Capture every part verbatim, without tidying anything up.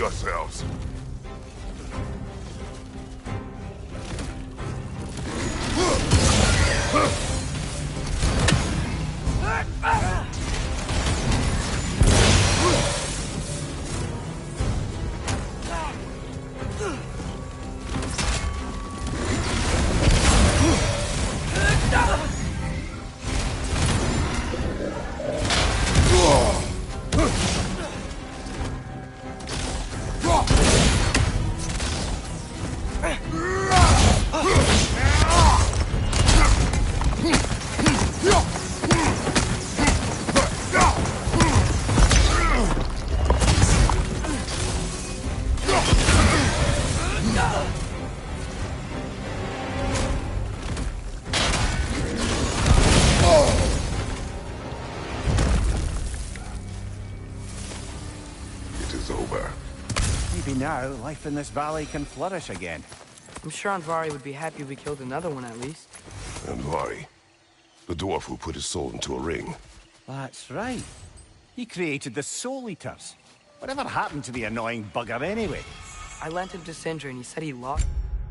yourselves. Now, life in this valley can flourish again. I'm sure Andvari would be happy if we killed another one at least. Andvari? The dwarf who put his soul into a ring. That's right. He created the Soul Eaters. Whatever happened to the annoying bugger anyway? I lent him to Sindri and he said he lost...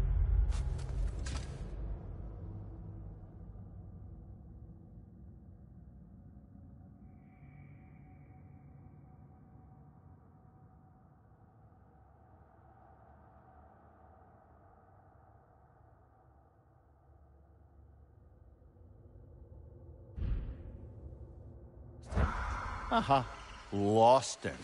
Uh-huh. Lost him.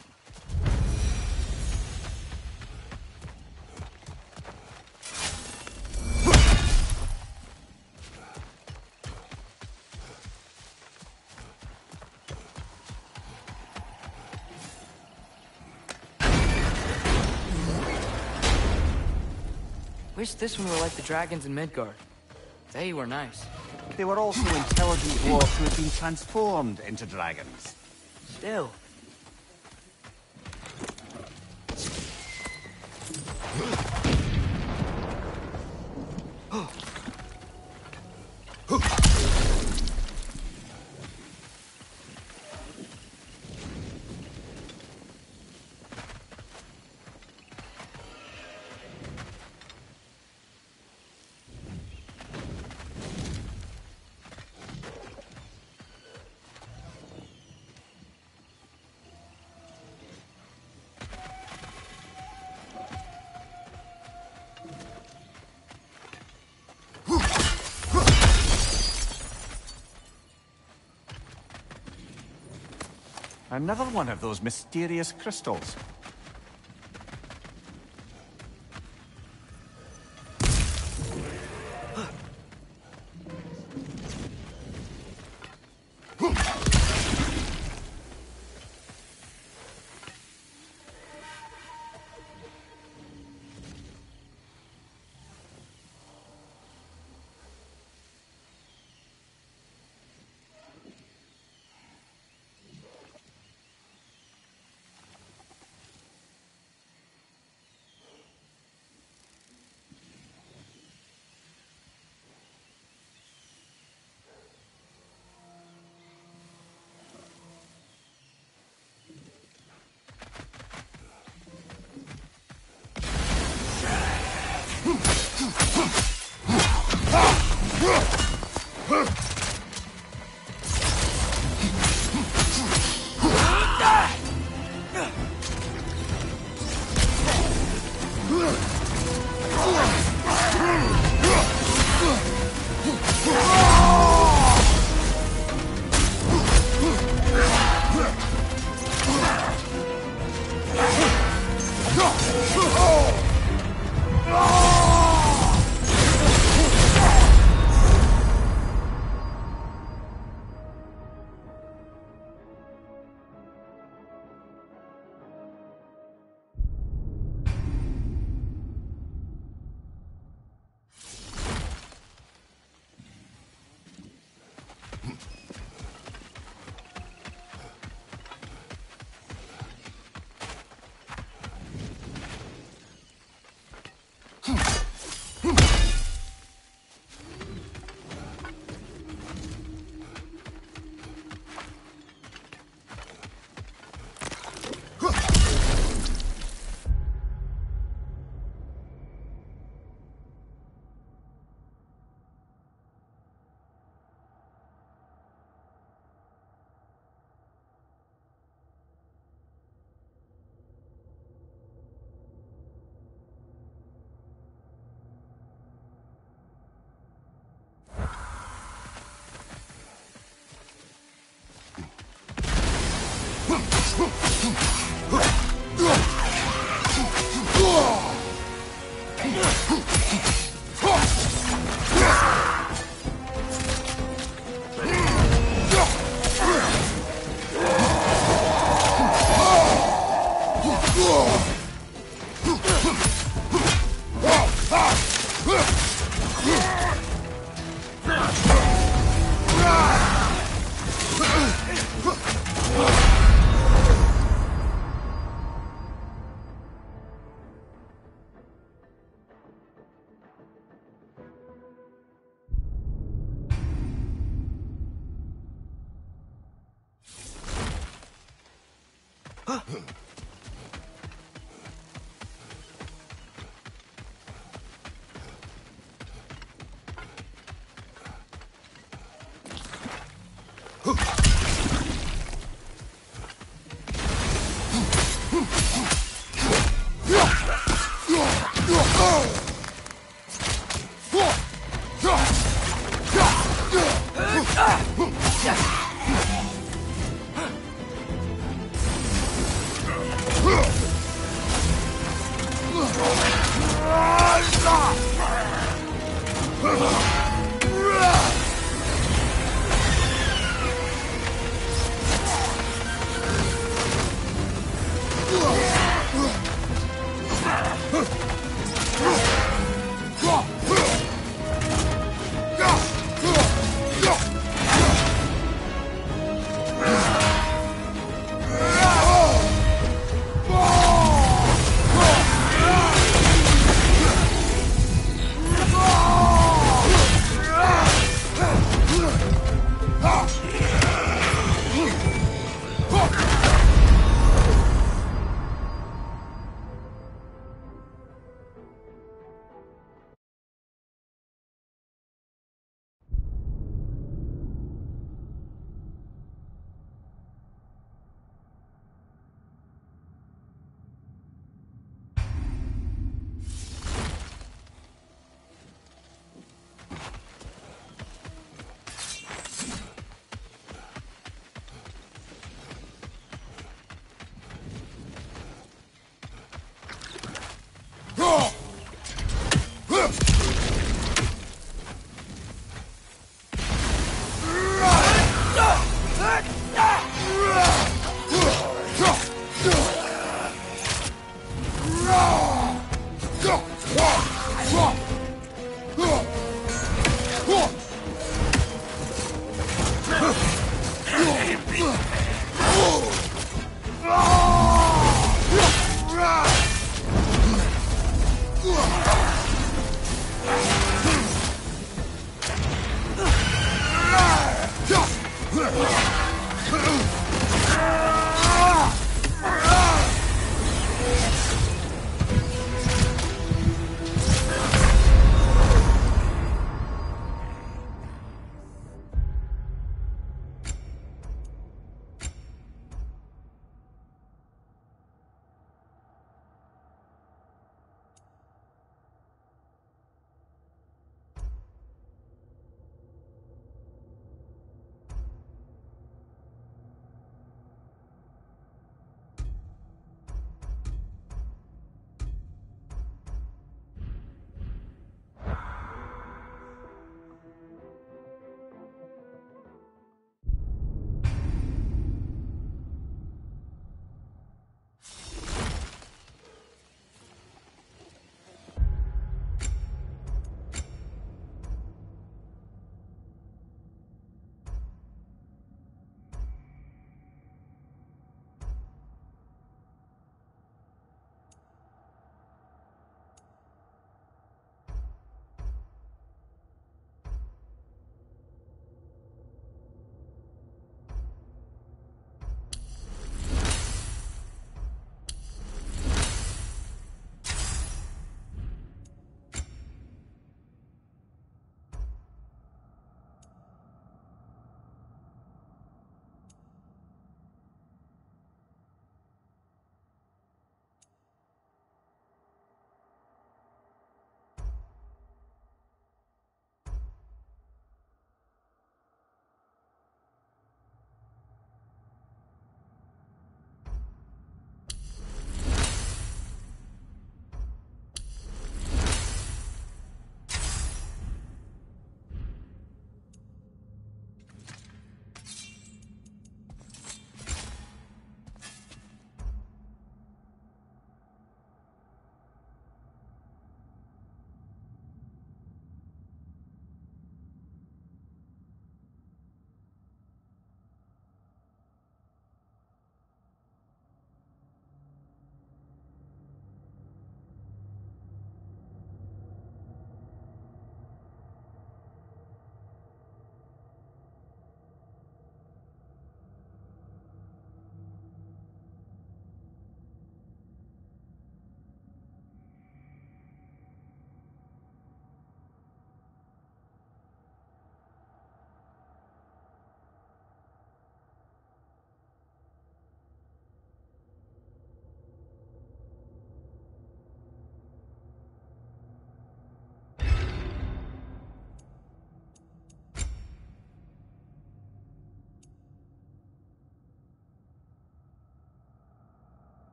Wish this one were like the dragons in Midgard. They were nice. They were also intelligent dwarves who had been transformed into dragons. Still. Another one of those mysterious crystals.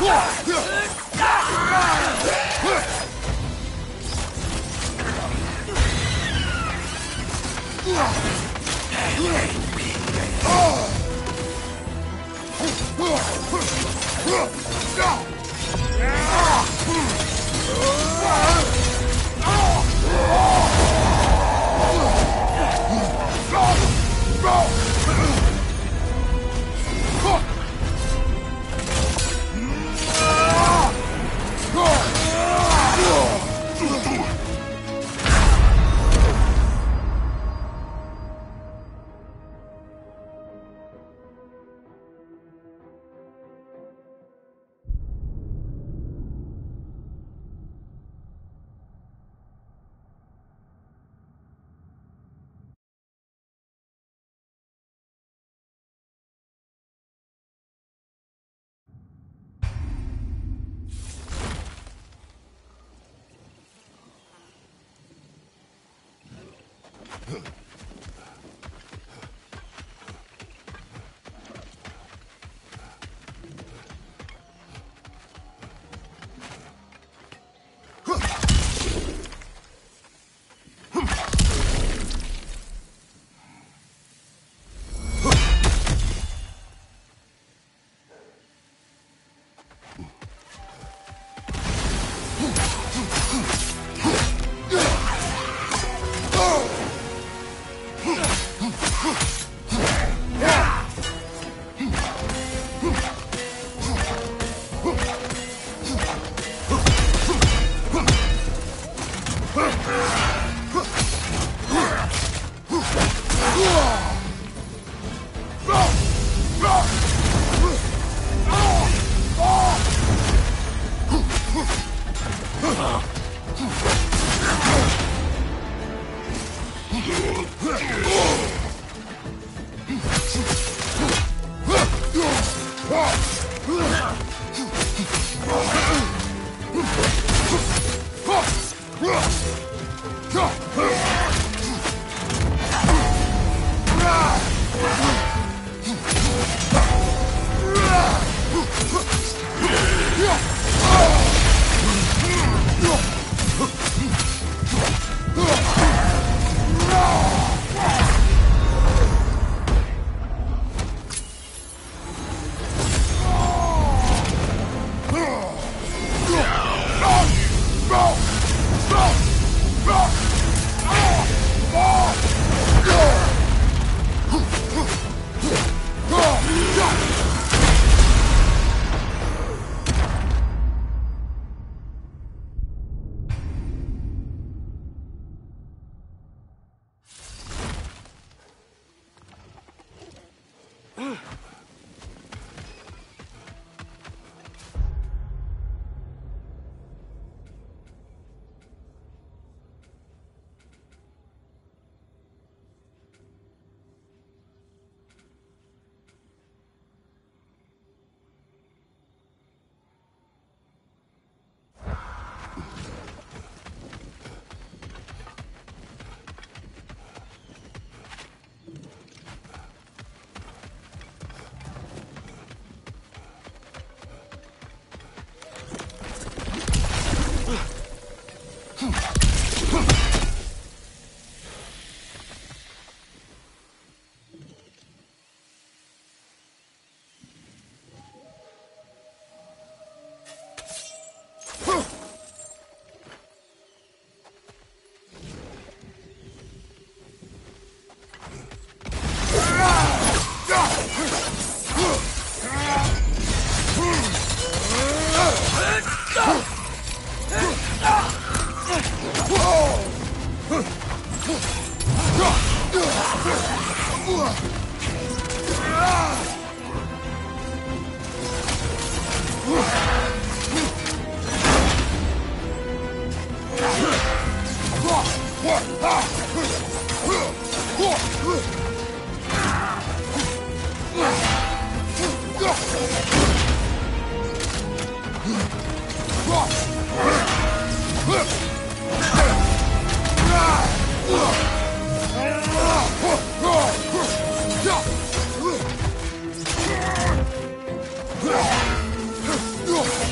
Ugh!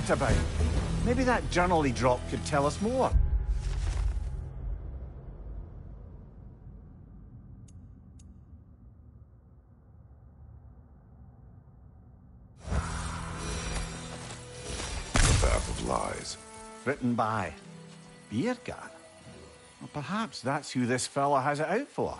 talked about. Maybe that journal he dropped could tell us more. The Path of Lies. Written by Biergar. Well, perhaps that's who this fella has it out for.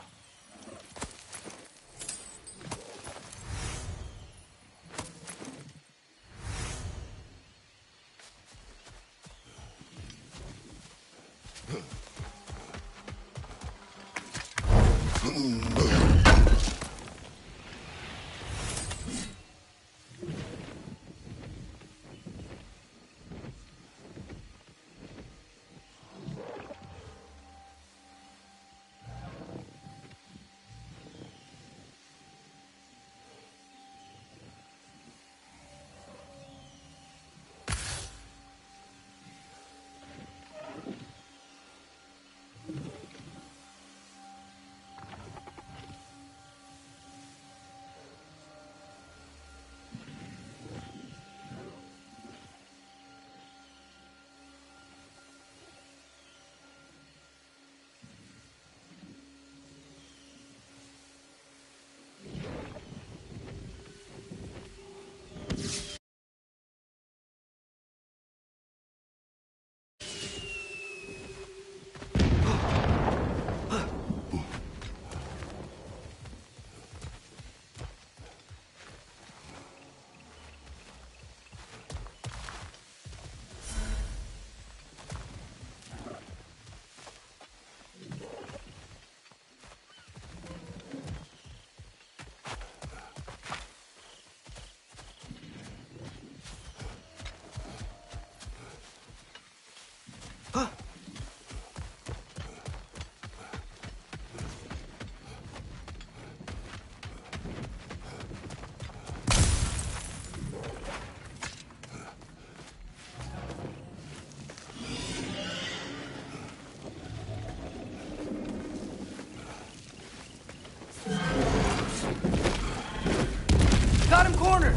Got him cornered!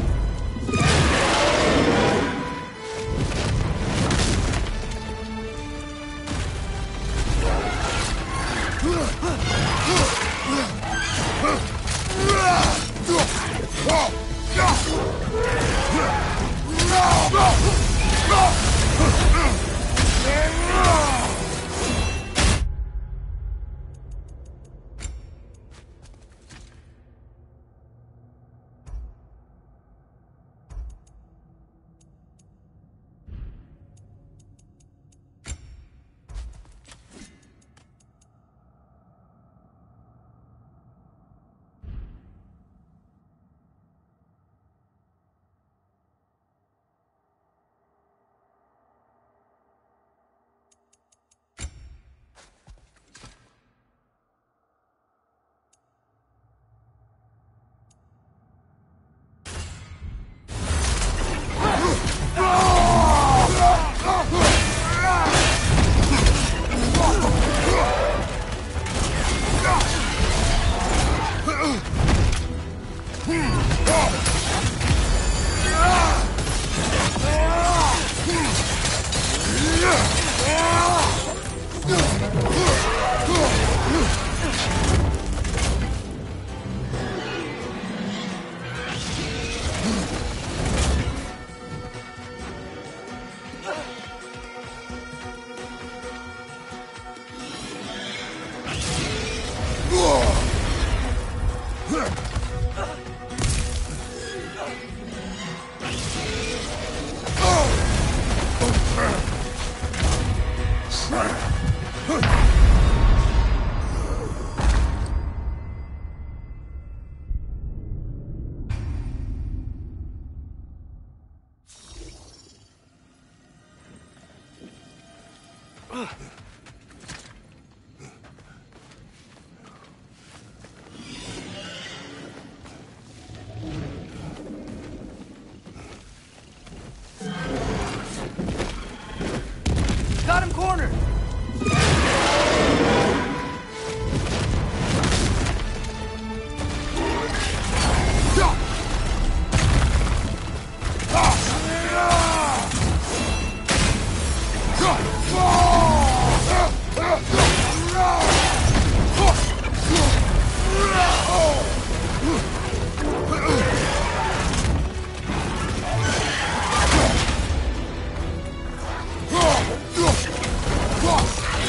Got him cornered!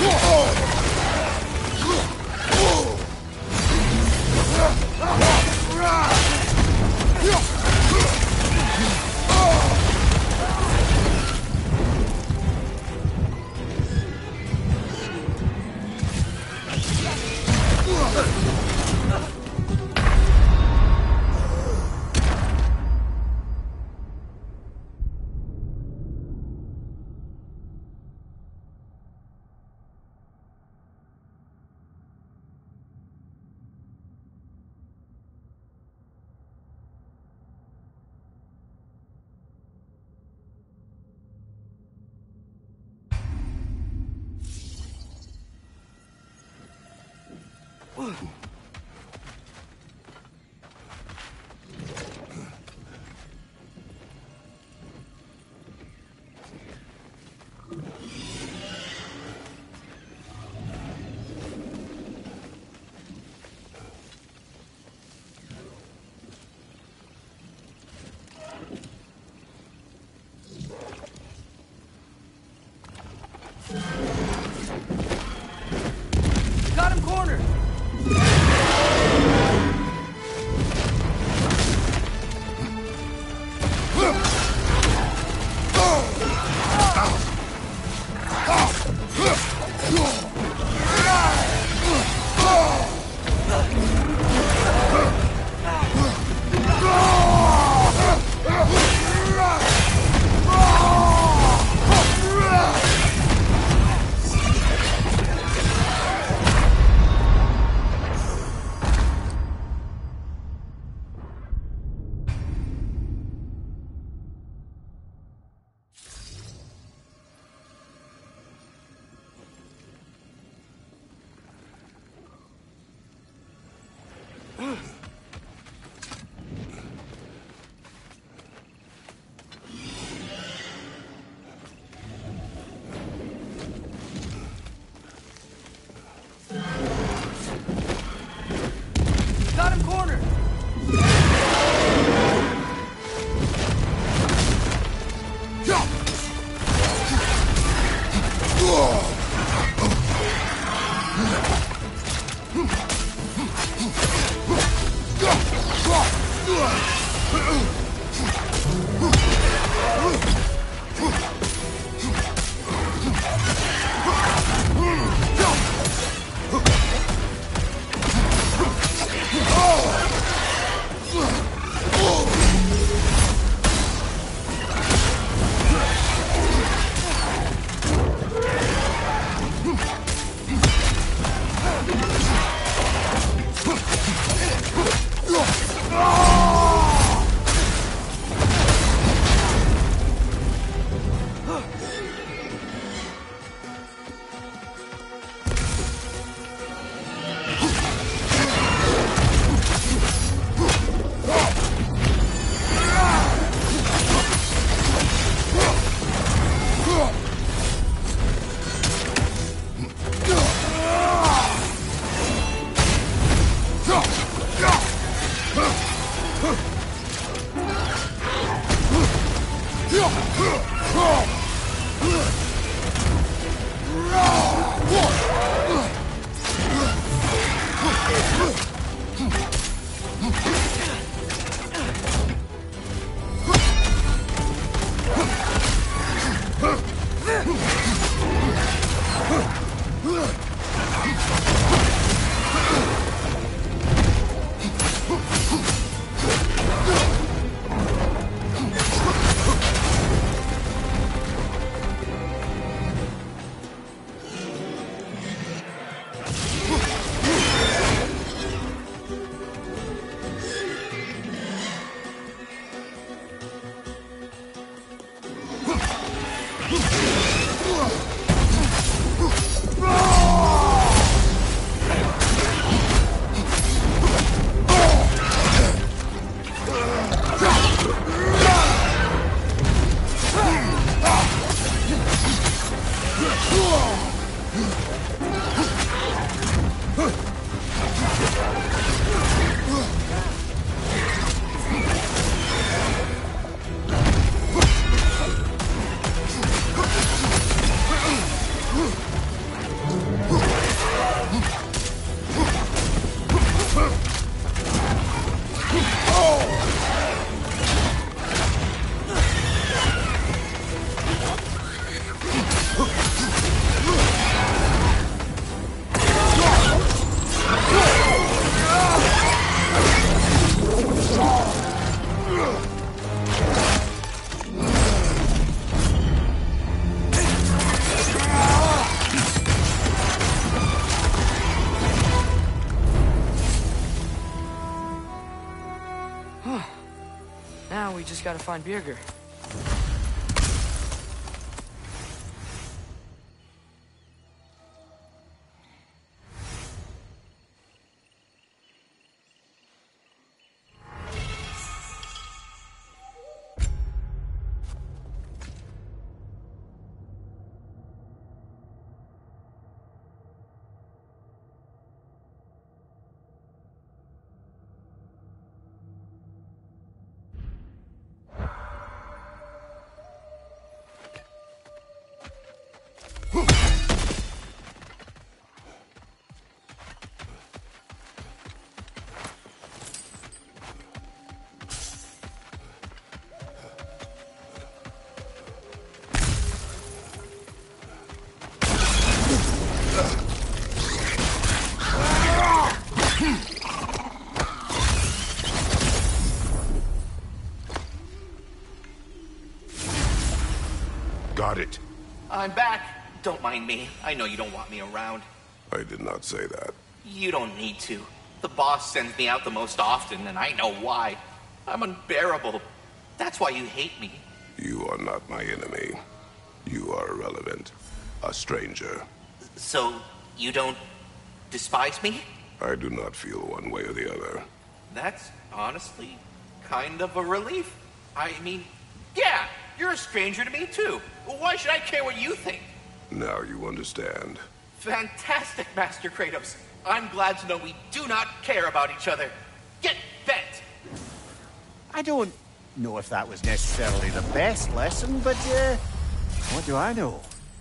Got him cornered! just gotta find Birger. Got it. I'm back. Don't mind me. I know you don't want me around. I did not say that. You don't need to. The boss sends me out the most often, and I know why. I'm unbearable. That's why you hate me. You are not my enemy. You are irrelevant. A stranger. So, you don't despise me? I do not feel one way or the other. That's honestly kind of a relief. I mean, yeah, you're a stranger to me too. Why should I care what you think? Now you understand. Fantastic, Master Kratos. I'm glad to know we do not care about each other. Get bent! I don't know if that was necessarily the best lesson, but, uh, what do I know?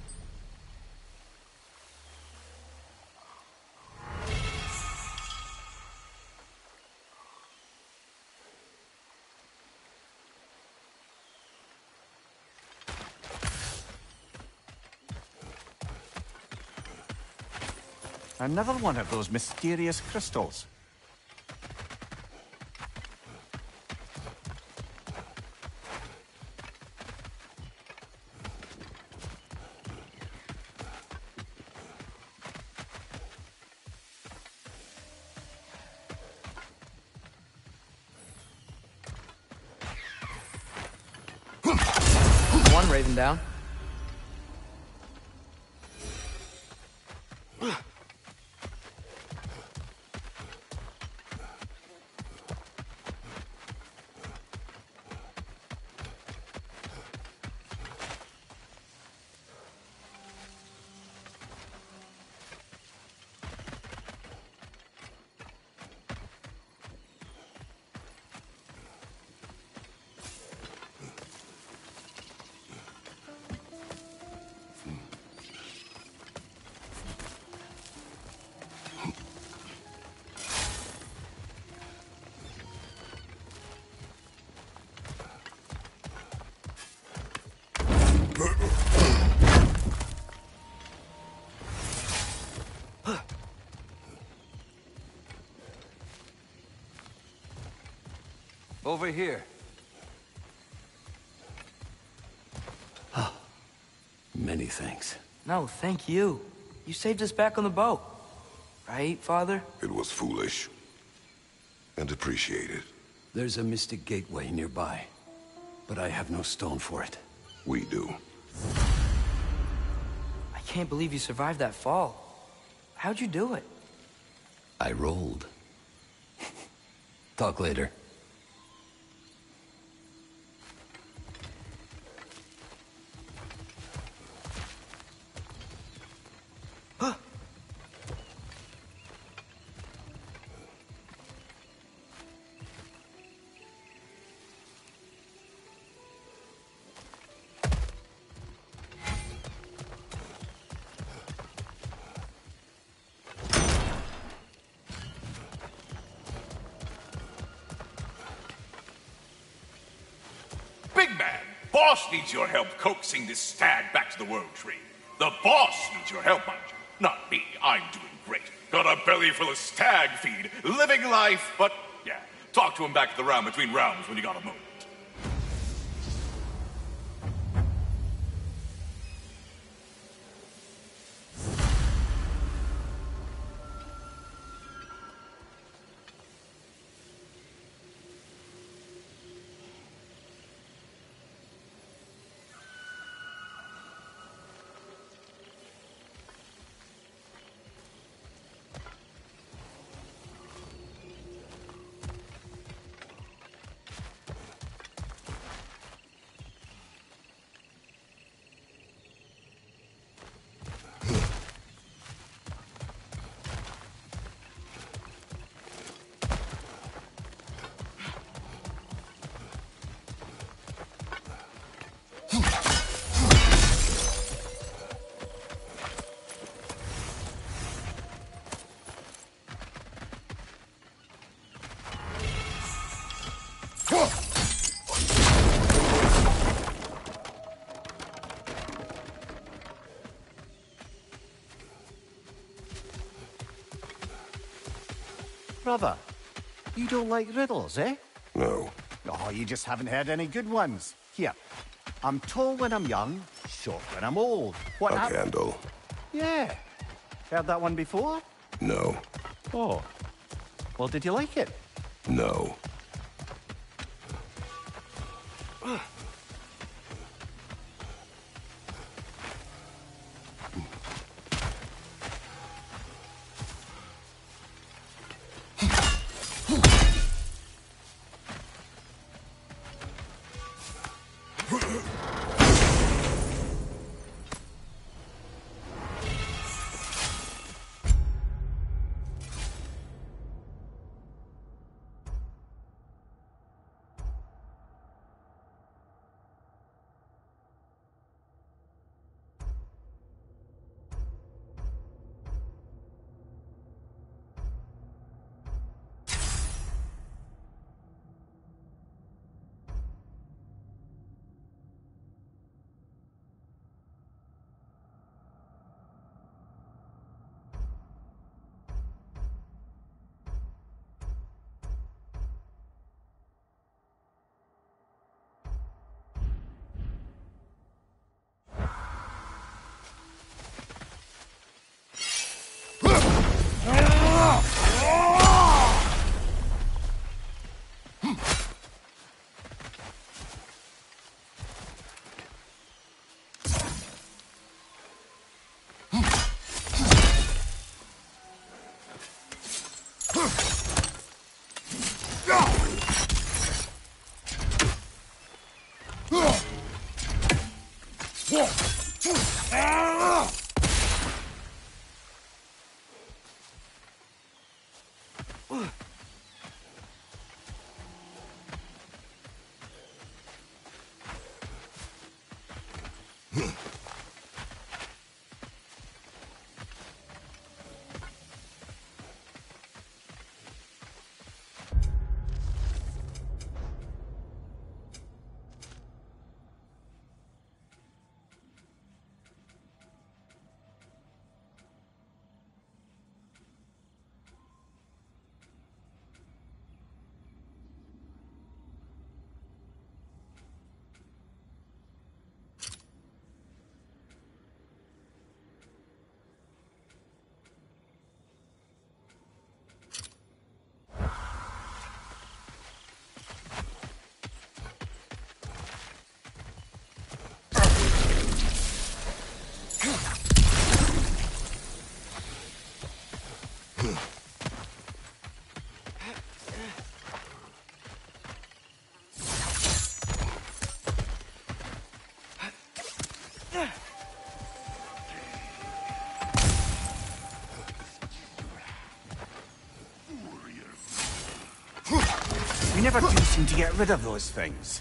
Another one of those mysterious crystals. One Raven down. Over here. Many thanks. No, thank you. You saved us back on the boat. Right, Father? It was foolish. And appreciated. There's a mystic gateway nearby, but I have no stone for it. We do. I can't believe you survived that fall. How'd you do it? I rolled. Talk later. Boss needs your help coaxing this stag back to the World Tree. The boss needs your help, mind you. Not me. I'm doing great. Got a belly full of stag feed. Living life, but yeah. Talk to him back at the round between rounds when you got a moment. Brother, you don't like riddles, eh? No. Oh, you just haven't heard any good ones. Here, I'm tall when I'm young, short when I'm old. What A hap- candle. Yeah. Heard that one before? No. Oh. Well, did you like it? No. We never do seem to get rid of those things.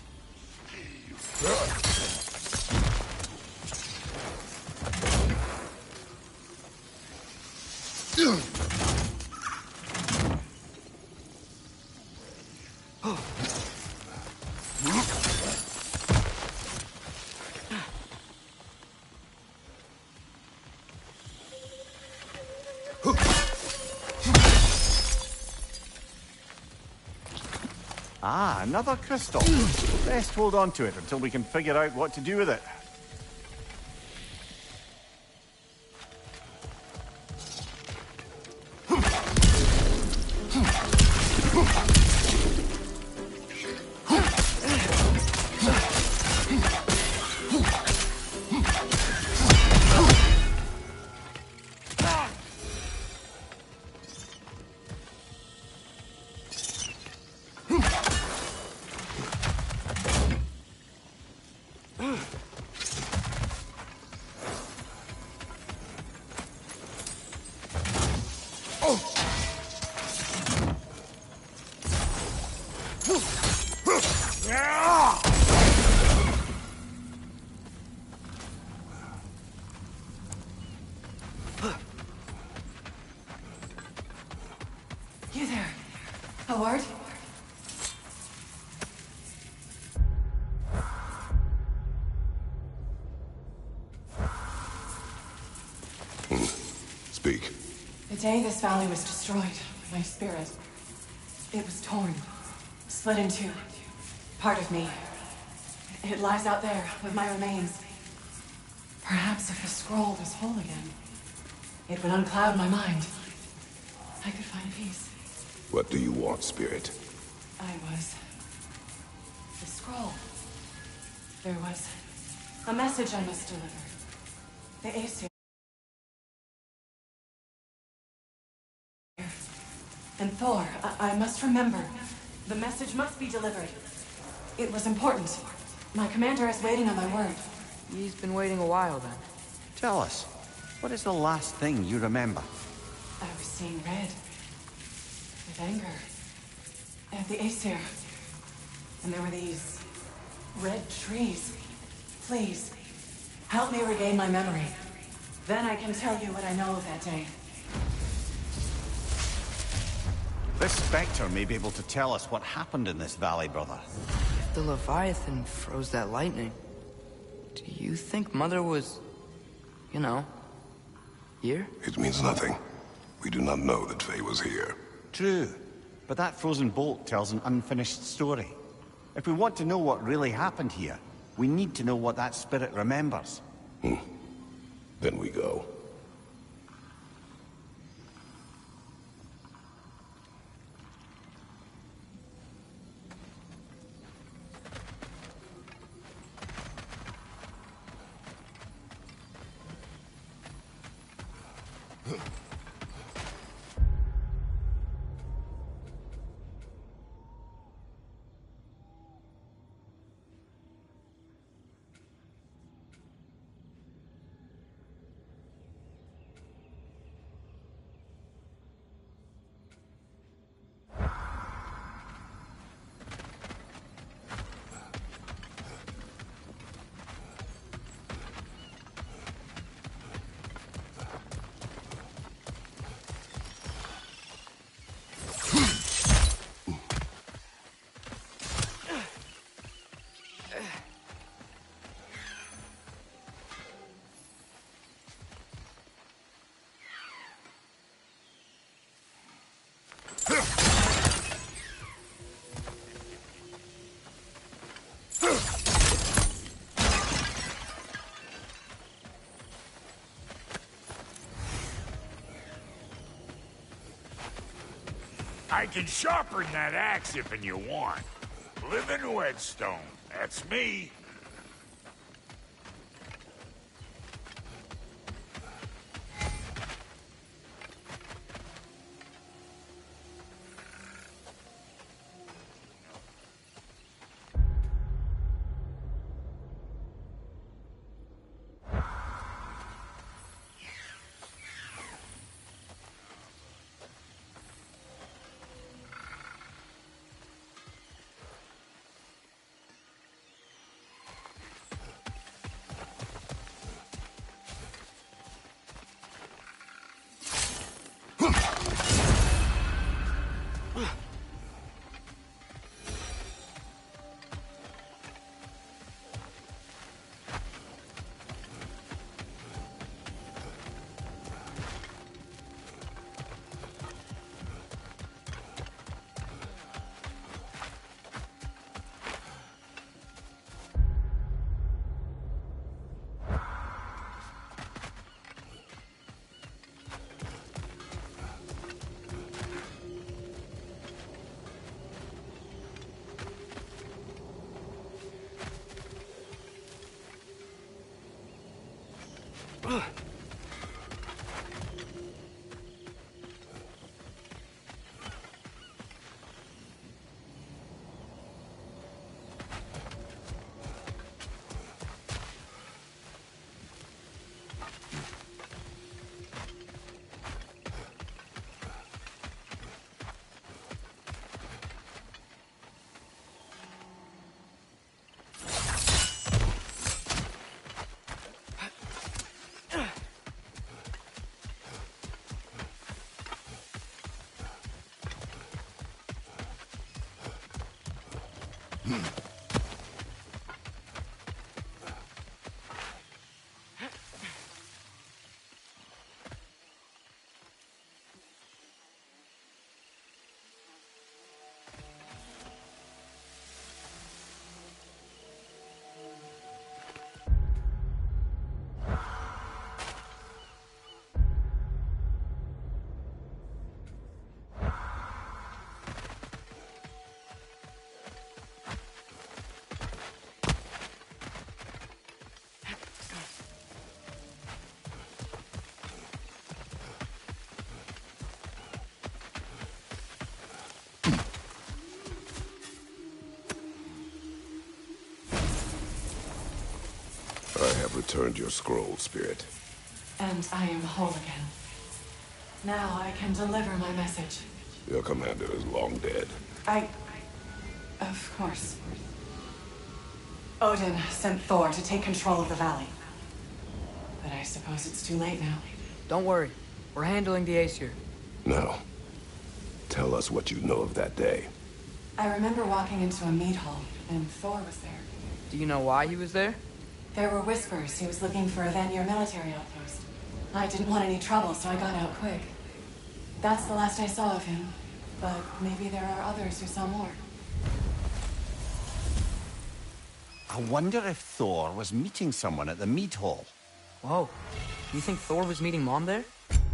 Ah, another crystal. Best hold on to it until we can figure out what to do with it. You there, Howard? Speak. The day this valley was destroyed, my spirit. It was torn, split in two. Part of me. It lies out there with my remains. Perhaps if the scroll was whole again, it would uncloud my mind. I could find peace. What do you want, Spirit? I was... the scroll. There was a message I must deliver. The Aesir. And Thor, I, I must remember. The message must be delivered. It was important. My commander is waiting on my word. He's been waiting a while then. Tell us, what is the last thing you remember? I was seeing red. With anger. At the Aesir. And there were these... red trees. Please, help me regain my memory. Then I can tell you what I know of that day. This Spectre may be able to tell us what happened in this valley, brother. If the Leviathan froze that lightning, do you think Mother was... you know... here? It means nothing. We do not know that Faye was here. True, but that frozen bolt tells an unfinished story. If we want to know what really happened here, we need to know what that spirit remembers. Hmm. Then we go. I can sharpen that axe if you want. Living whetstone, that's me. returned your scroll, Spirit. And I am whole again. Now I can deliver my message. Your commander is long dead. I... Of course. Odin sent Thor to take control of the valley. But I suppose it's too late now. Don't worry. We're handling the Aesir. Now, tell us what you know of that day. I remember walking into a mead hall, and Thor was there. Do you know why he was there? There were whispers he was looking for a Vanir military outpost. I didn't want any trouble, so I got out quick. That's the last I saw of him. But maybe there are others who saw more. I wonder if Thor was meeting someone at the mead hall. Whoa. You think Thor was meeting Mom there?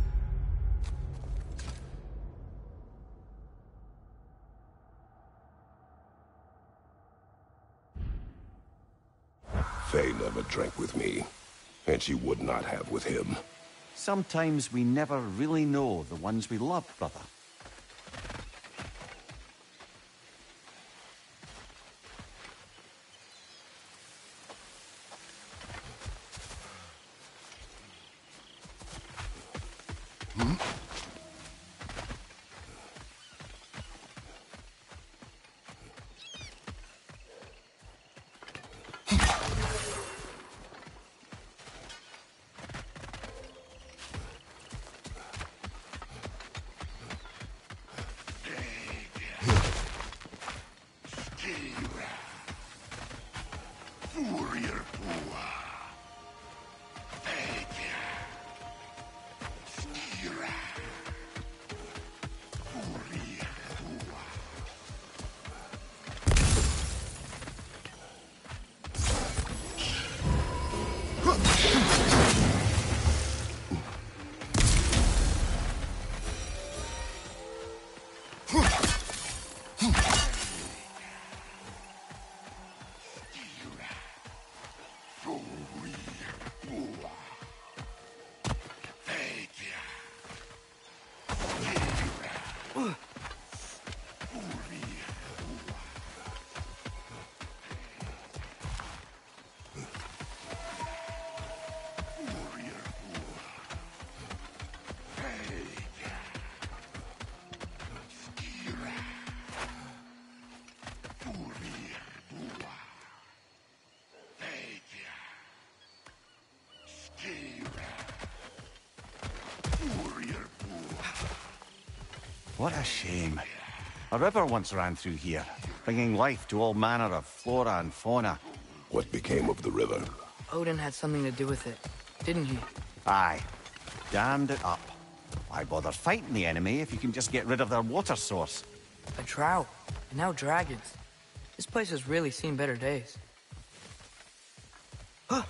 Faye never drank with me, and she would not have with him. Sometimes we never really know the ones we love, brother. What a shame. A river once ran through here, bringing life to all manner of flora and fauna. What became of the river? Odin had something to do with it, didn't he? Aye. Dammed it up. Why bother fighting the enemy if you can just get rid of their water source? A drought, and now dragons. This place has really seen better days. Huh.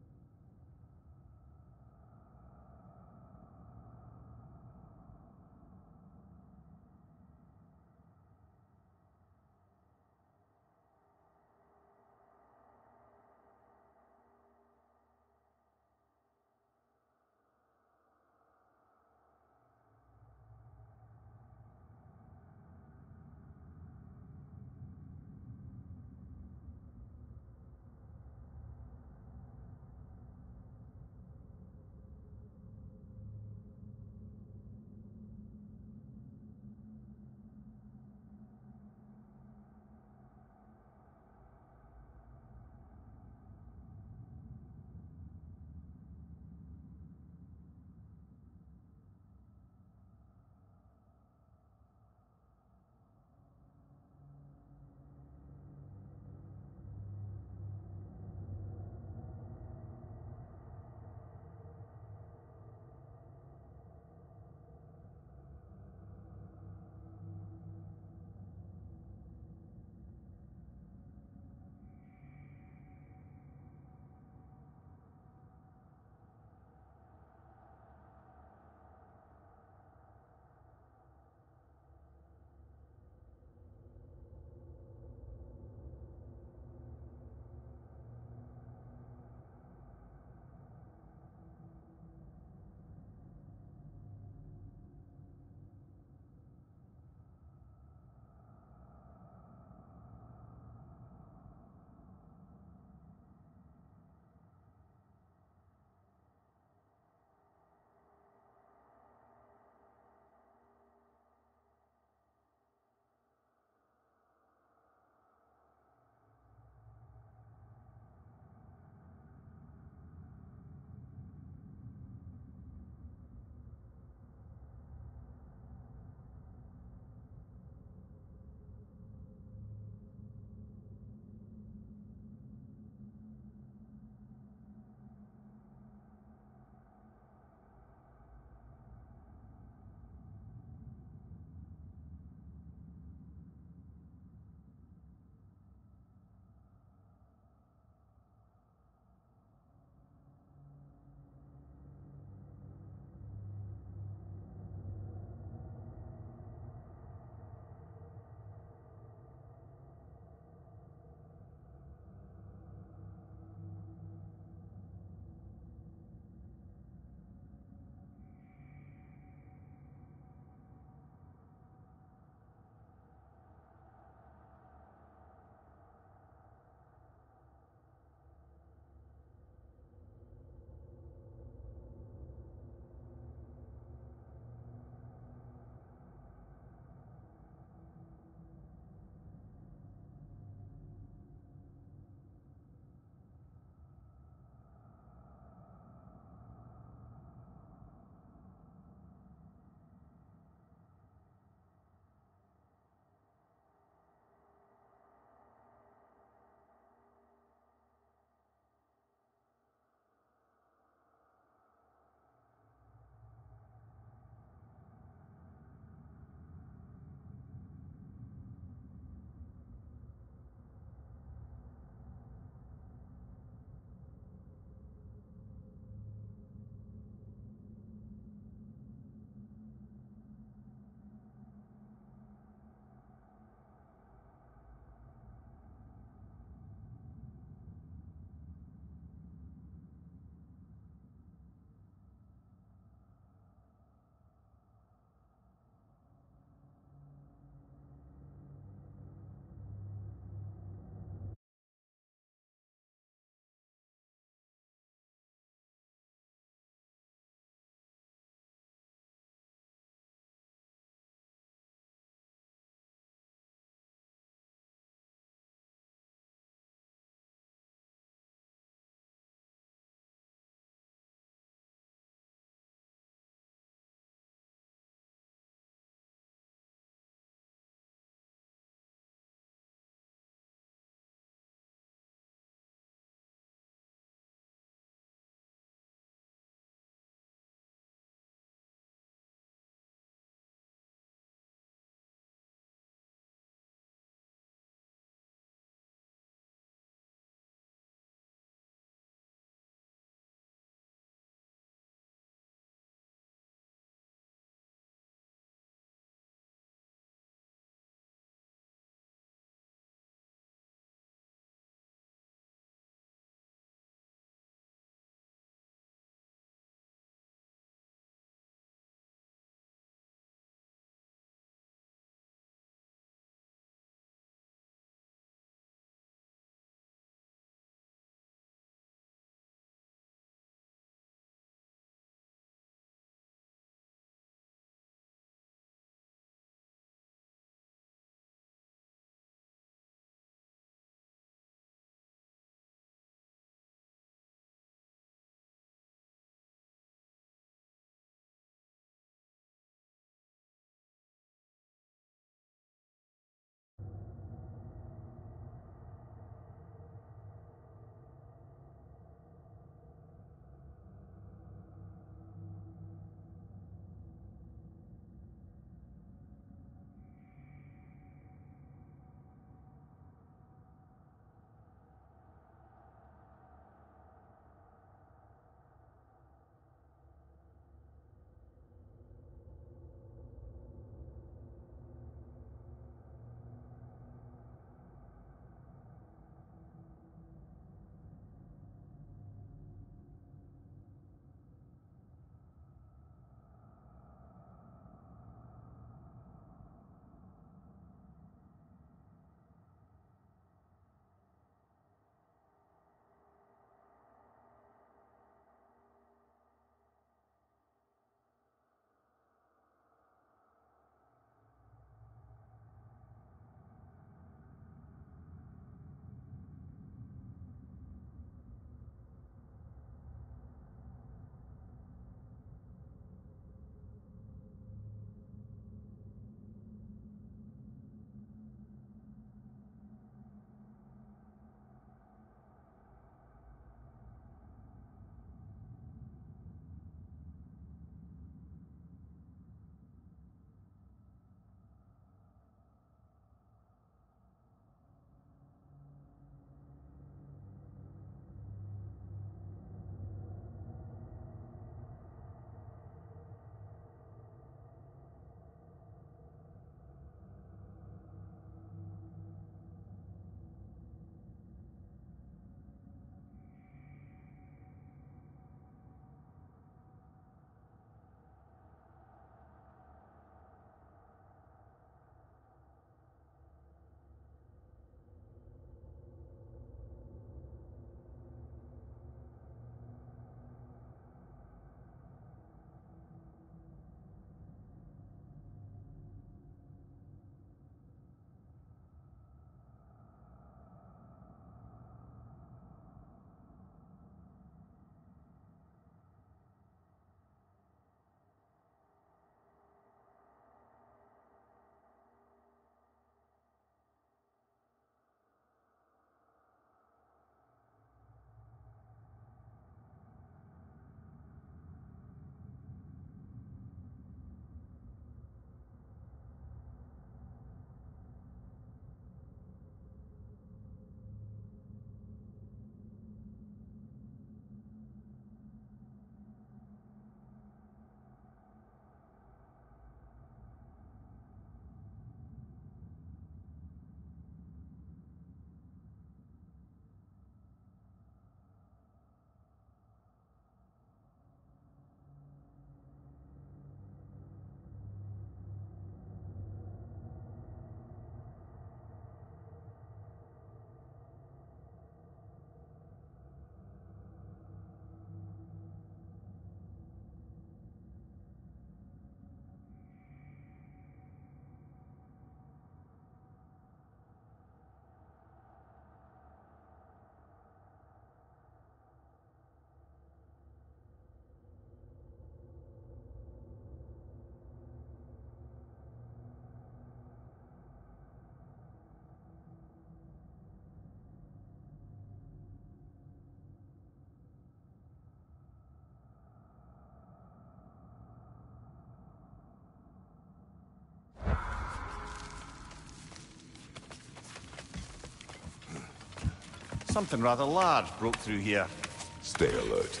Something rather large broke through here. Stay alert.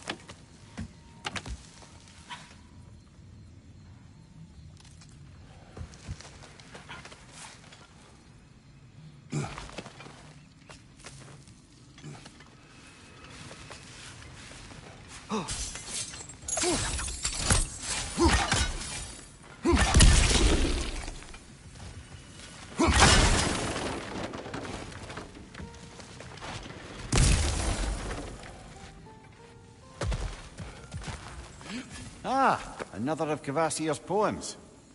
Ah, another of Kvasir's poems.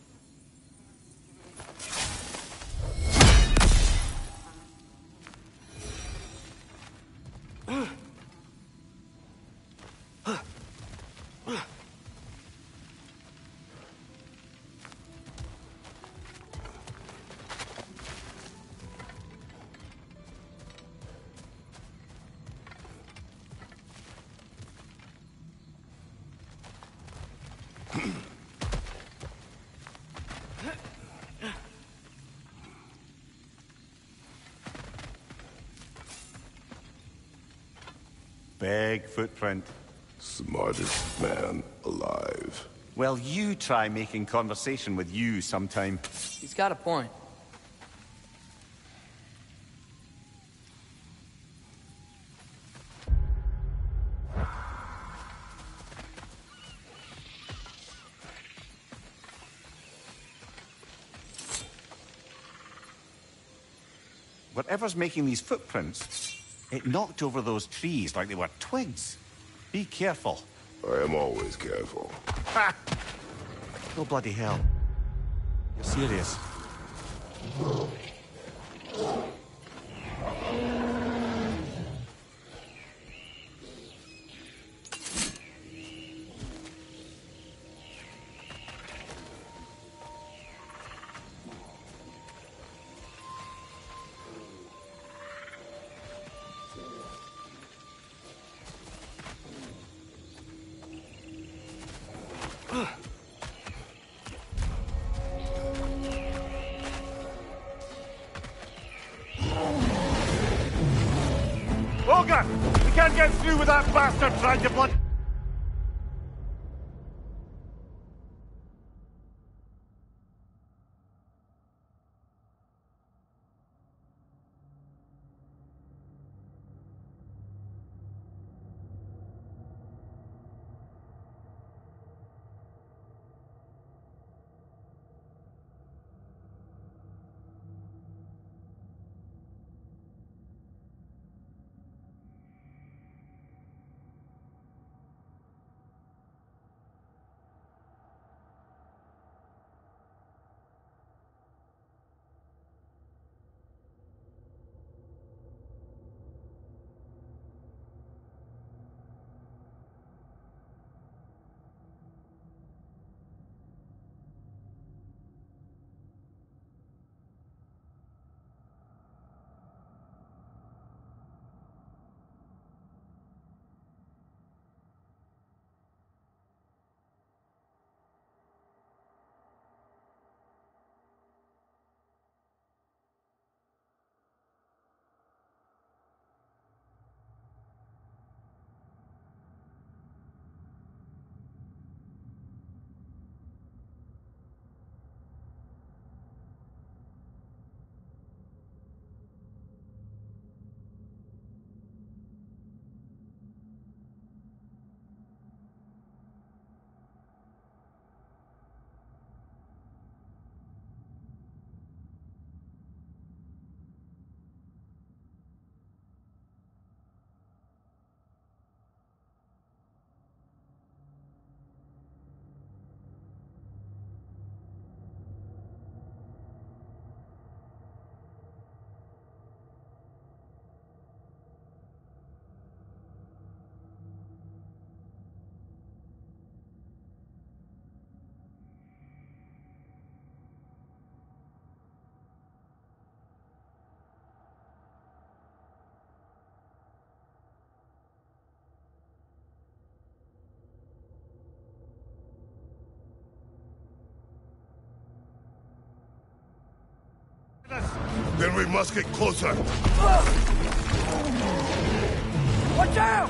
Big footprint. Smartest man alive. Well, you try making conversation with you sometime. He's got a point. Whatever's making these footprints, it knocked over those trees like they were twigs. Be careful. I am always careful. Ha! Oh, bloody hell. You're serious? Olga! We can't get through with that bastard trying to blood... Then we must get closer. Watch out!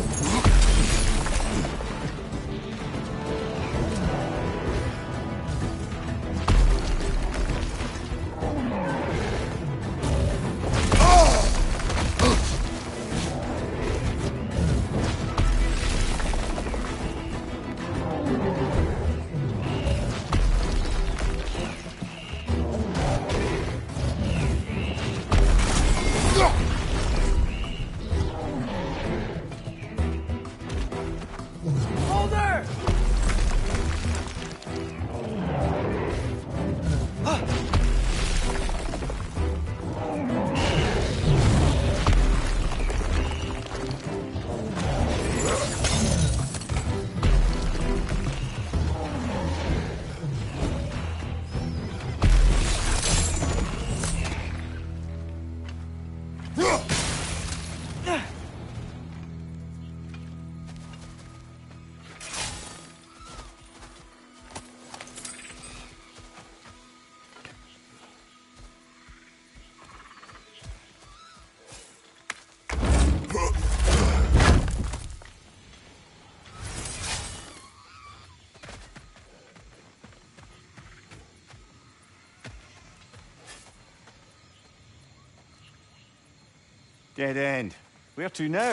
Dead end. Where to now?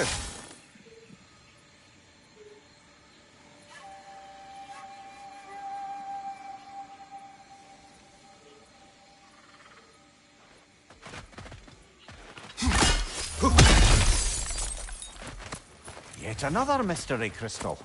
Yet another mystery crystal.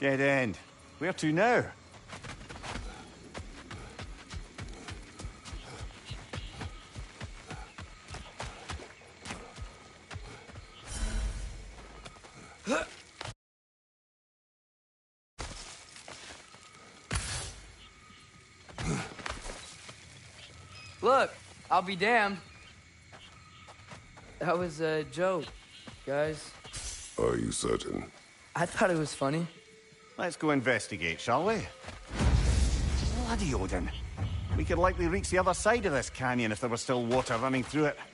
Dead end. Where to now? Look, I'll be damned. That was a joke, guys. Are you certain? I thought it was funny. Let's go investigate, shall we? Bloody Odin. We could likely reach the other side of this canyon if there was still water running through it.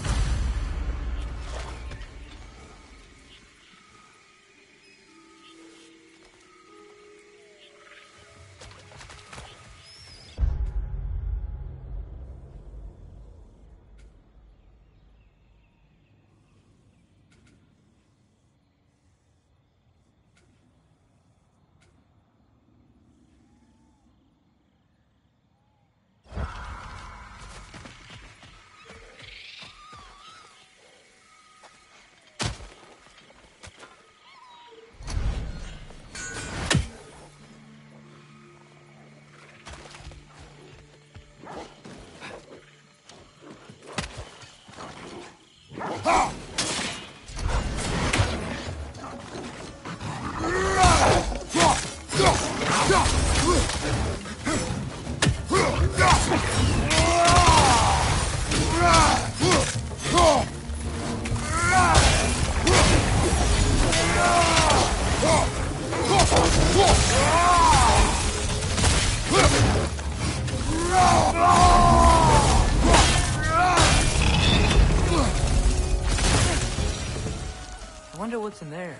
I wonder what's in there.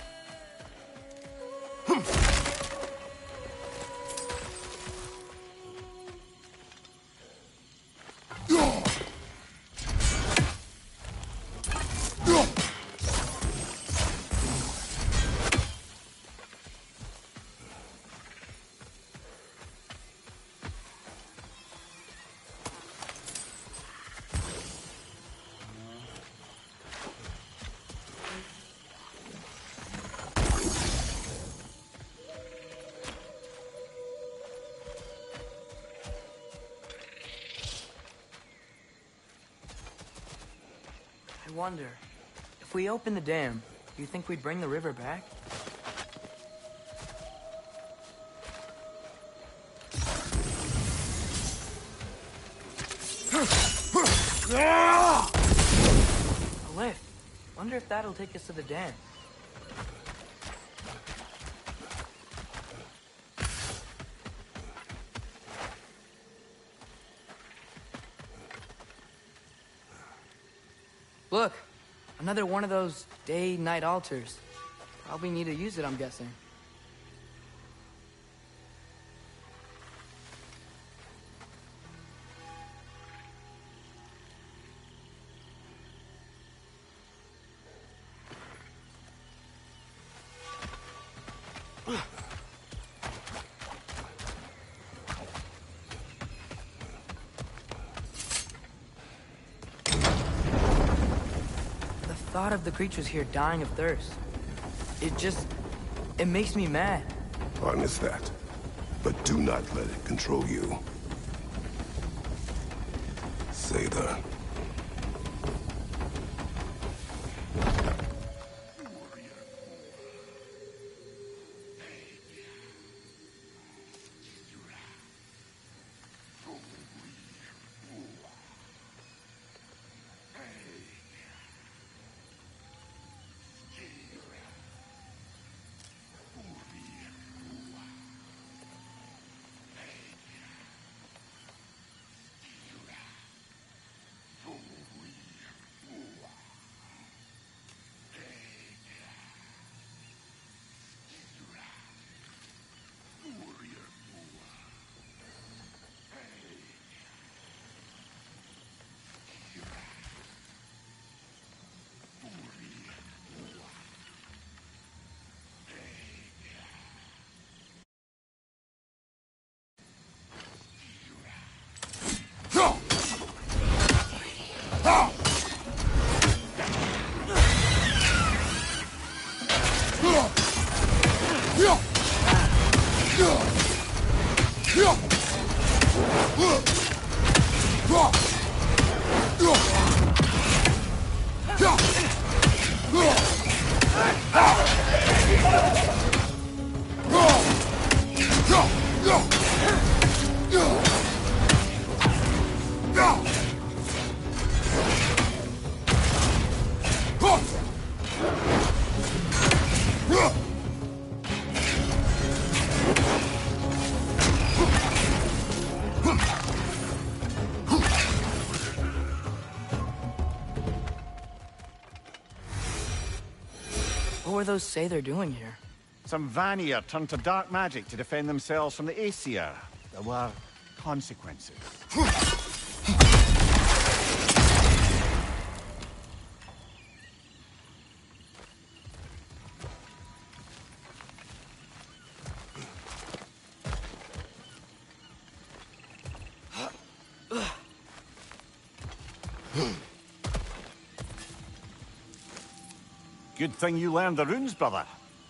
I wonder, if we open the dam, do you think we'd bring the river back? A lift. Wonder if that'll take us to the dam. Look, another one of those day-night altars. Probably need to use it, I'm guessing. The thought of the creatures here dying of thirst, it just, it makes me mad. Harness that, but do not let it control you. Seidr. What do those say they're doing here? Some Vanir turned to dark magic to defend themselves from the Aesir. There were consequences. Good thing you learned the runes, brother.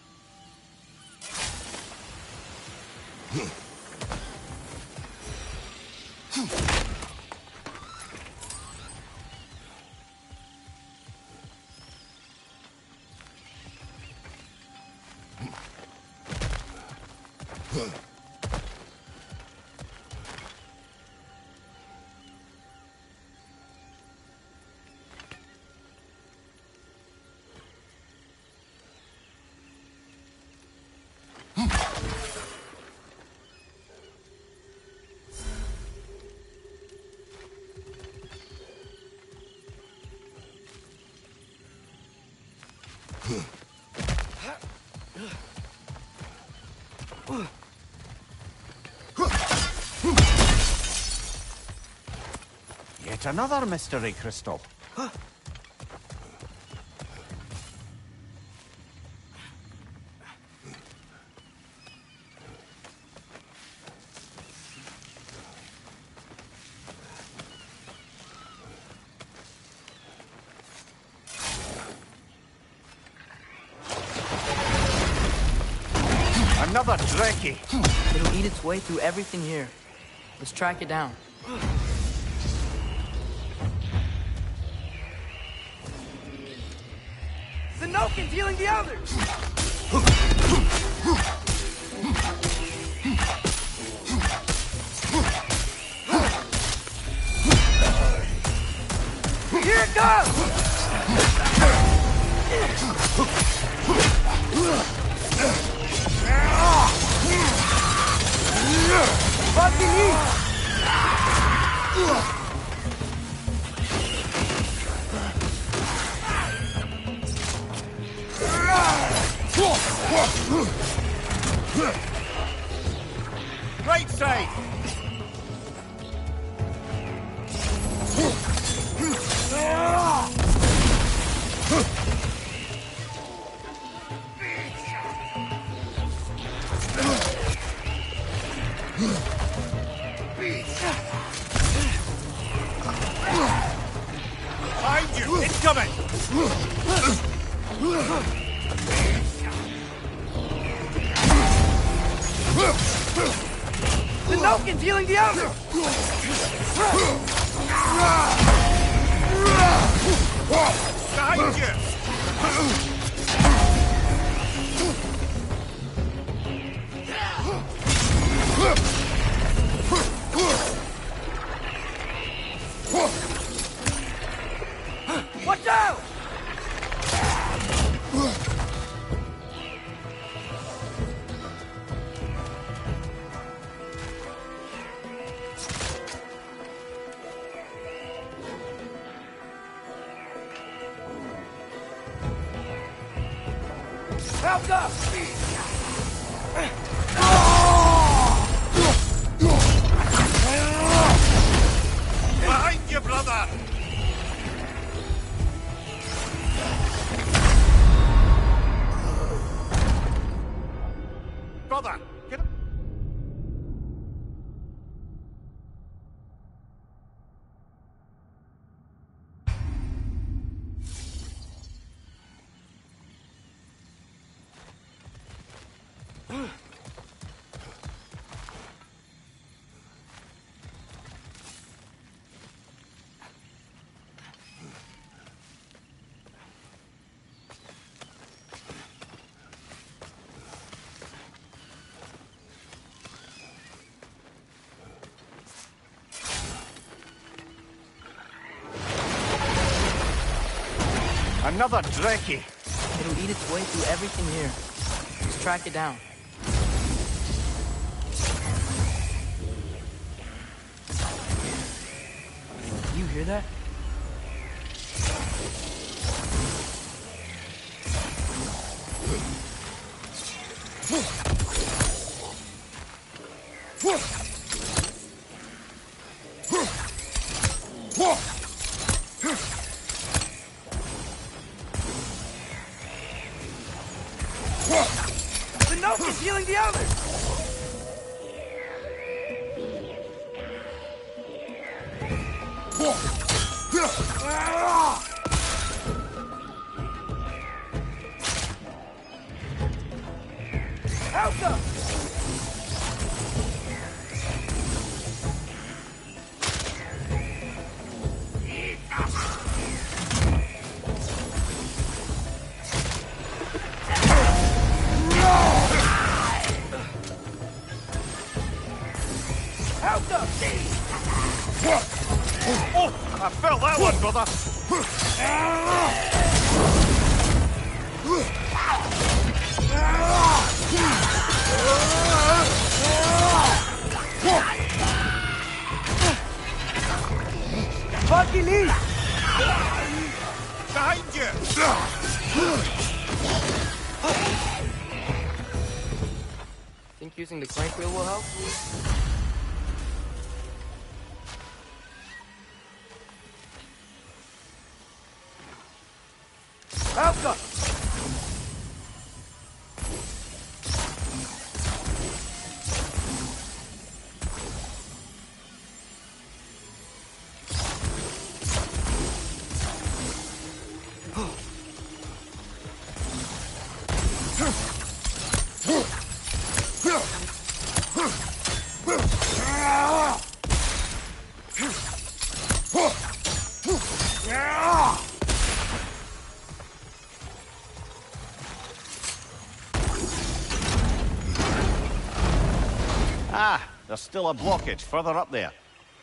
Yet another mystery crystal. Another Dreki. It'll eat its way through everything here. Let's track it down. The Noken's healing the others! Here it comes! Fucking eat! Right side! Behind you! Incoming! The Noken's healing the others! Behind you! Watch out! Help up! Behind you, brother! Brother, get up! Another Drekkie! It'll eat its way through everything here. Let's track it down. You hear that? The Noke is healing the others! Help them! Help them! Oh! I felt that one, brother! Bucky Lee! Behind you! Think using the crank wheel will help? Help them! Ah, there's still a blockage further up there.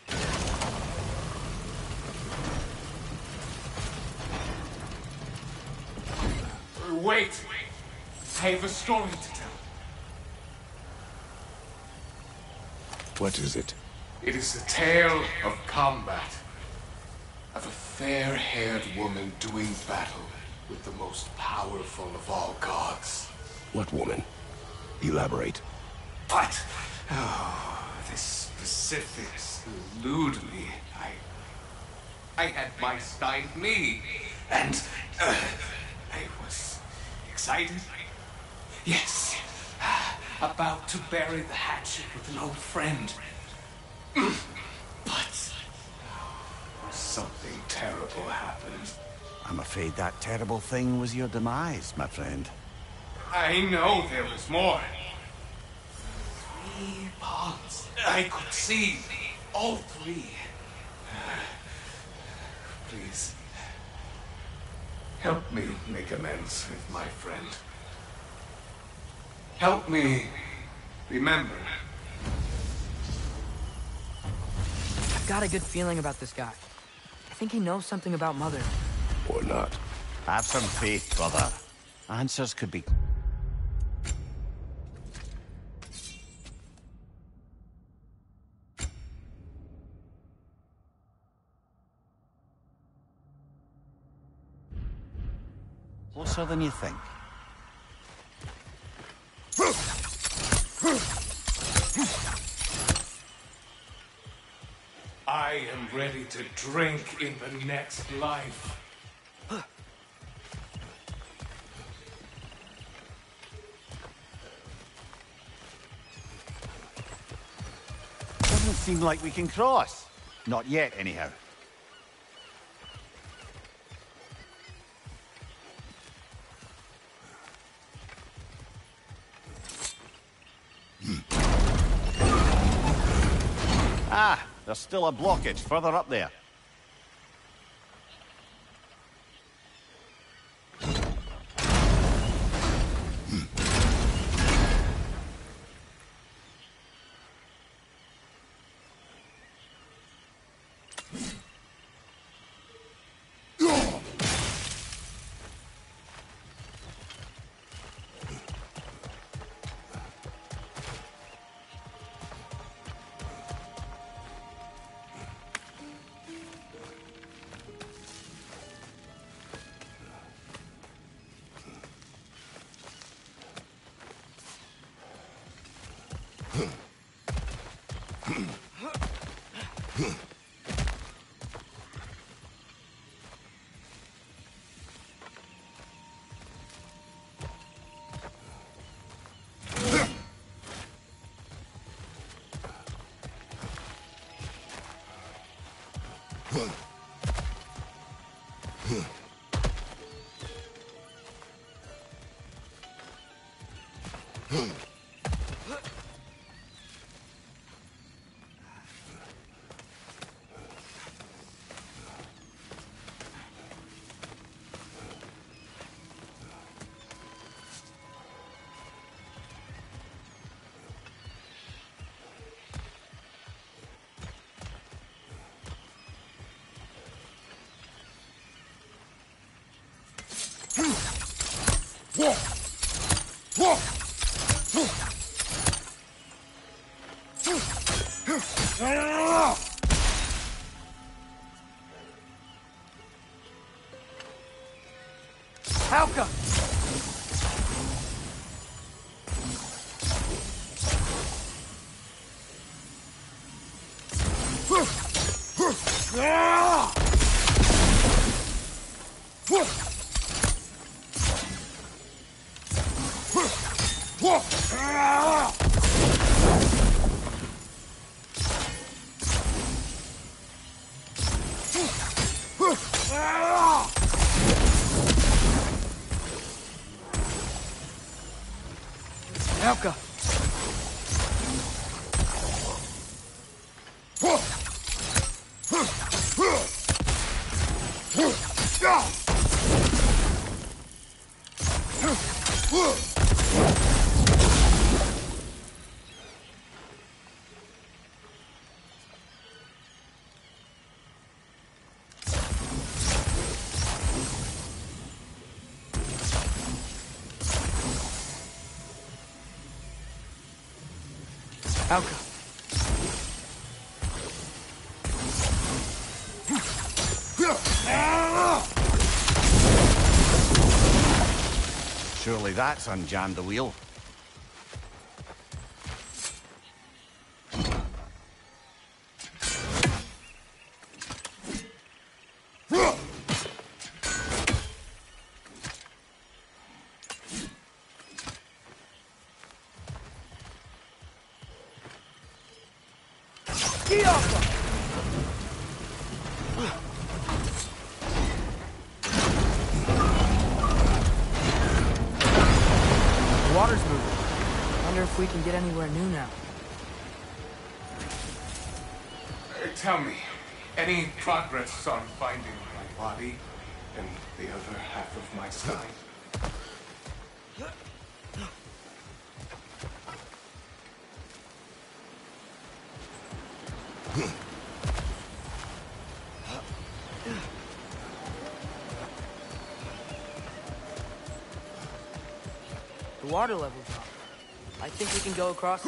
Wait! I have a story to tell. What is it? It is a tale of combat. Of a fair-haired woman doing battle with the most powerful of all gods. What woman? Elaborate. But, oh, the specifics elude me. I... I had my Stein me, and uh, I was excited. Yes, about to bury the hatchet with an old friend. But something terrible happened. I'm afraid that terrible thing was your demise, my friend. I know there was more. Three ponds. I could see all three. Please, help me make amends with my friend. Help me remember. I've got a good feeling about this guy. I think he knows something about Mother. Or not. Have some faith, brother. Answers could be... closer than you think. I am ready to drink in the next life. Doesn't seem like we can cross. Not yet, anyhow. Ah, there's still a blockage further up there. Halka! Halka! Halka! Surely that's unjammed the wheel. Water's moving. Wonder if we can get anywhere new now. Uh, tell me, any progress on finding my body and the other half of my side? The water level's up. I think we can go across.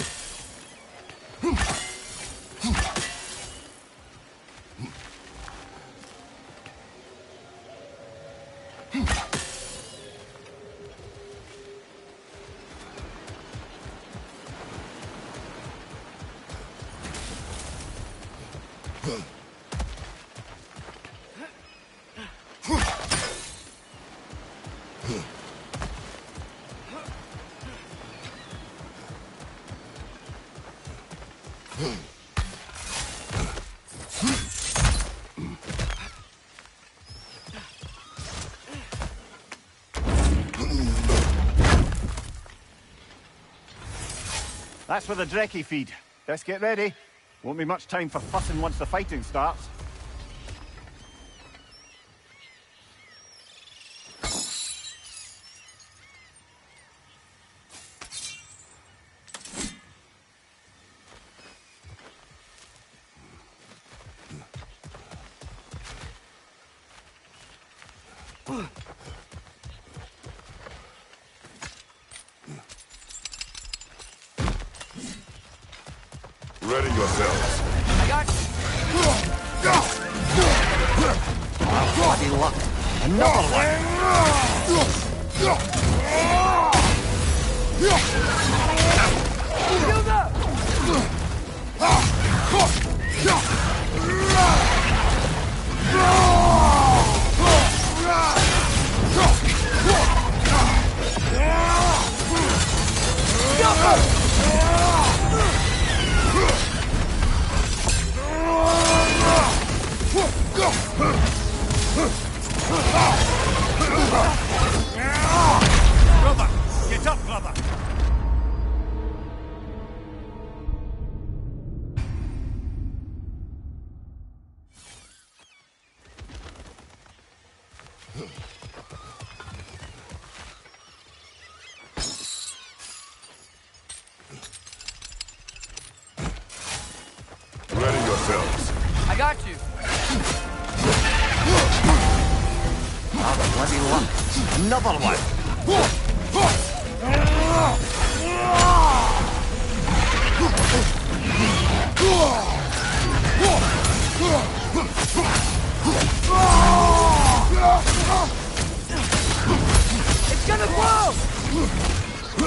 That's where the Drekkie feed. Best get ready. Won't be much time for fussing once the fighting starts. Ready yourselves. I got you. Bloody luck. Another one. Shield up! Ready yourselves. I got you. Oh, bloody luck. Another one. It's gonna blow!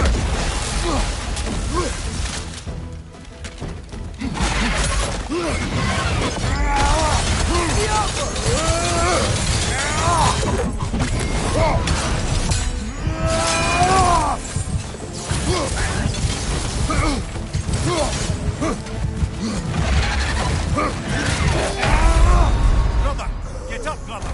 Brother, get up, brother.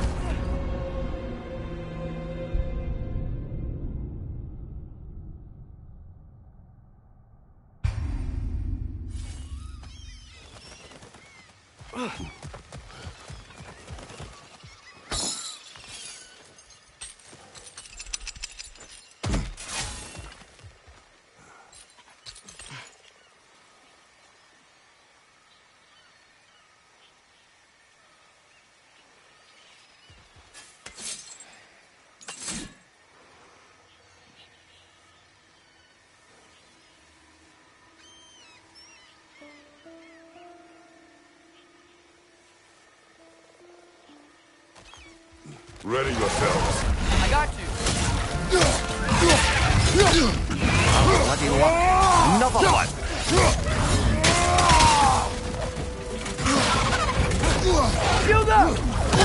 Ready yourselves. I got you. Bloody luck. Another one. Shield up!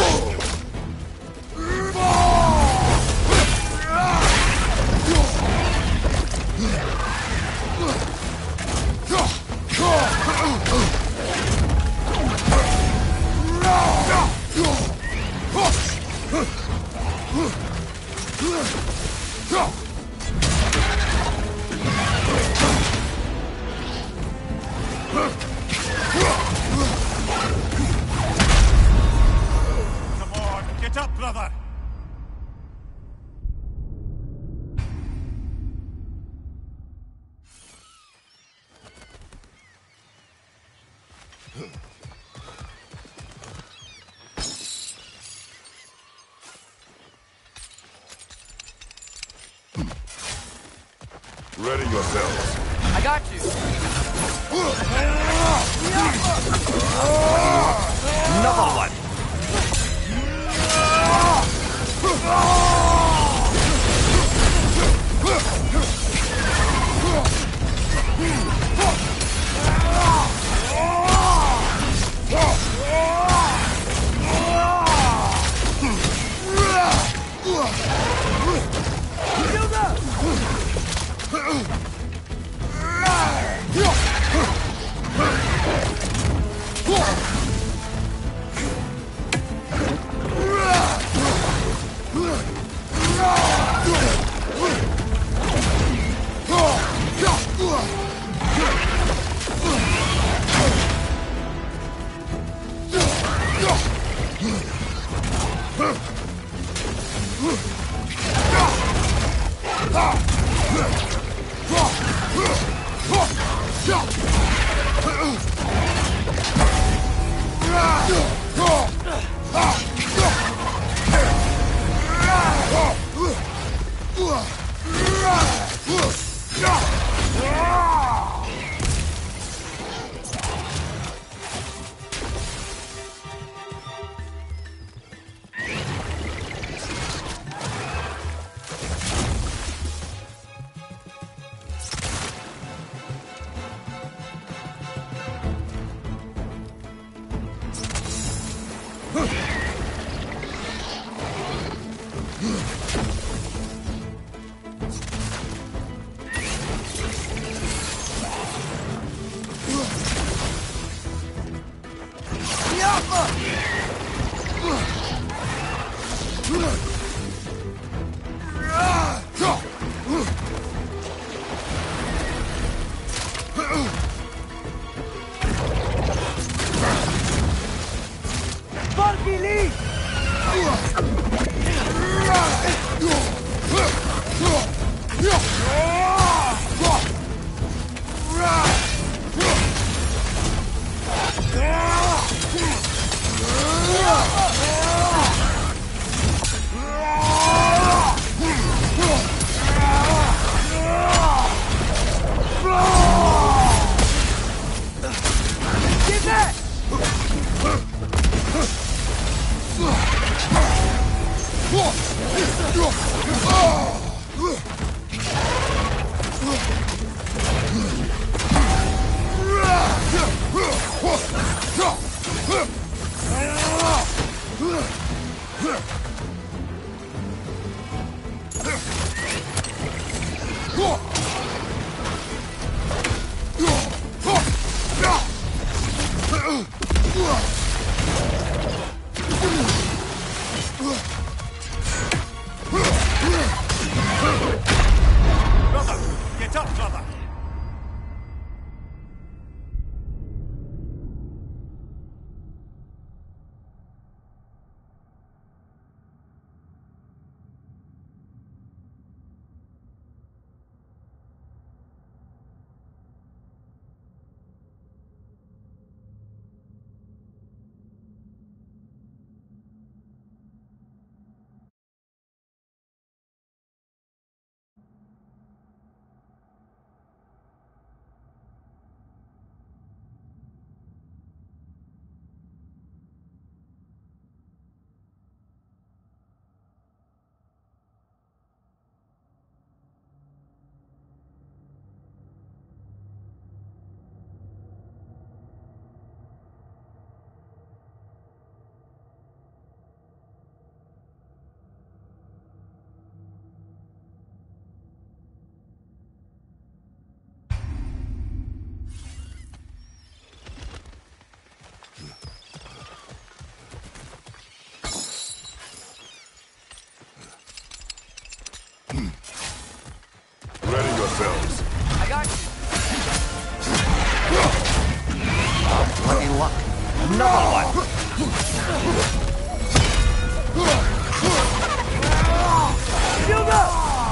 Come on, get up, brother. Ready yourselves. I got you. Another one. Shield up! Sparky Lee! Get up, brother! Ready yourselves. I got you. Bloody luck. Another one. Shield up!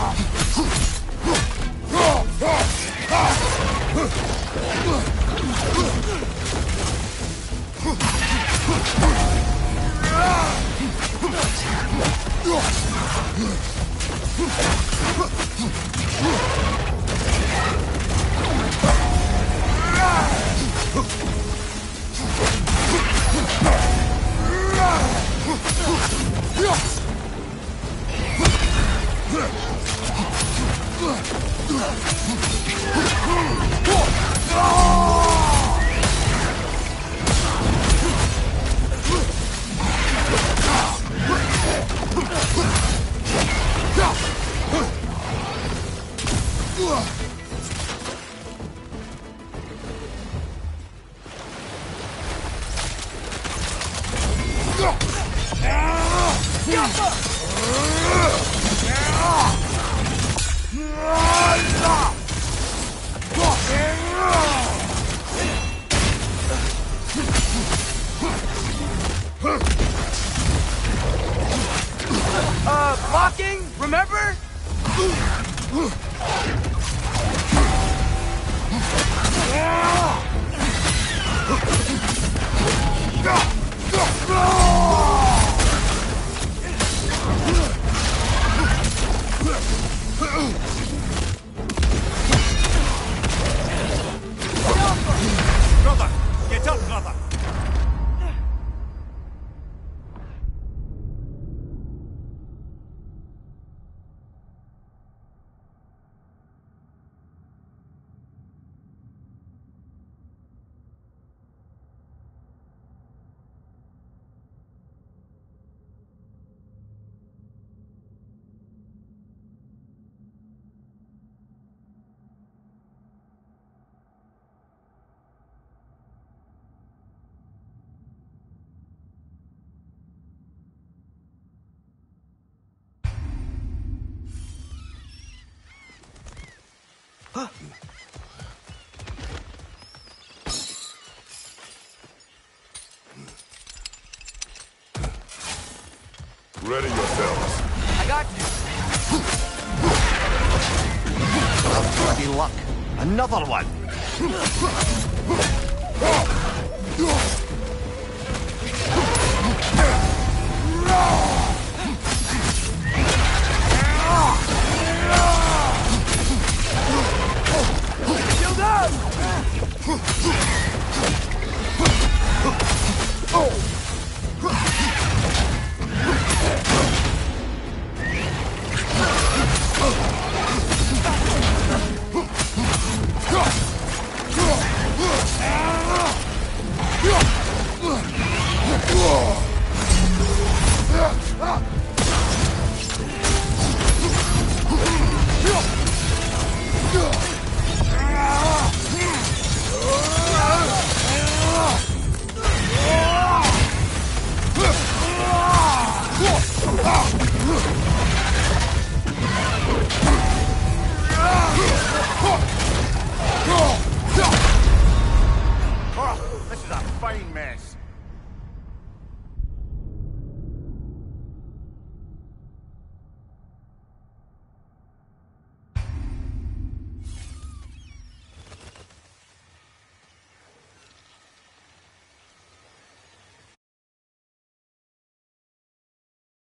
Uh, blocking, remember? Brother! Get up, brother! Ready yourselves. I got you. Bloody luck. Another one. Shield up! This is a fine mess.